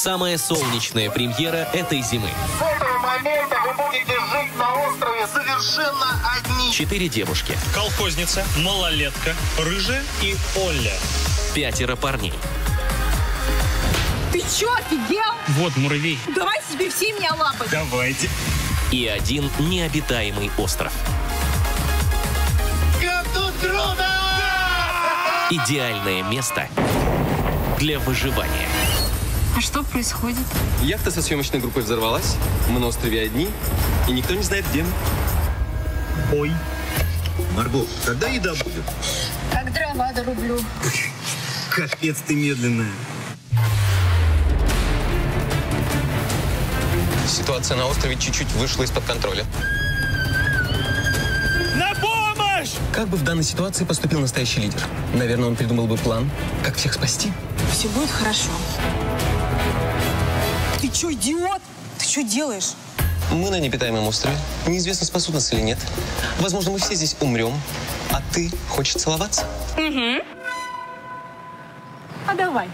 Самая солнечная премьера этой зимы. С этого момента вы будете жить на острове совершенно одни. 4 девушки. Колхозница, малолетка, рыжая и Оля. 5 парней. Ты чё, офигел? Вот муравей. Давайте теперь все меня лапать. Давайте. И 1 необитаемый остров. Как тут круто! Идеальное место для выживания. А что происходит? Яхта со съемочной группой взорвалась. Мы на острове одни, и никто не знает, где мы. Ой. Марго, когда еда будет? Как дрова дорублю. Капец ты медленная. Ситуация на острове чуть-чуть вышла из-под контроля. На помощь! Как бы в данной ситуации поступил настоящий лидер? Наверное, он придумал бы план, как всех спасти. Все будет хорошо. Ты чё, идиот? Ты что делаешь? Мы на необитаемом острове. Неизвестно, спасут нас или нет. Возможно, мы все здесь умрем. А ты хочешь целоваться? А давай.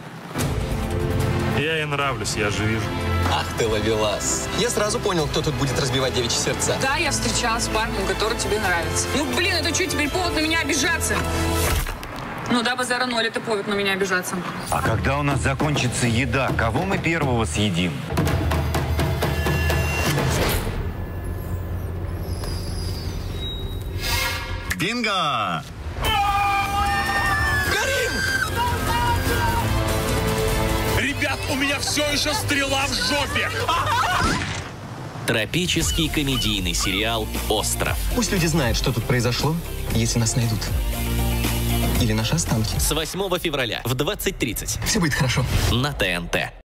Я ей нравлюсь, я же вижу. Ах ты, ловелас. Я сразу понял, кто тут будет разбивать девичьи сердца. Да, я встречалась с парнем, который тебе нравится. Ну, блин, это что, теперь повод на меня обижаться? Ну да, базара ноль, это повод на меня обижаться. А когда у нас закончится еда, кого мы первого съедим? Бинго! Ребят, у меня все еще стрела в жопе. Тропический комедийный сериал «Остров». Пусть люди знают, что тут произошло, если нас найдут. Или наши останки. С 8 февраля в 20:30 Все будет хорошо. на ТНТ.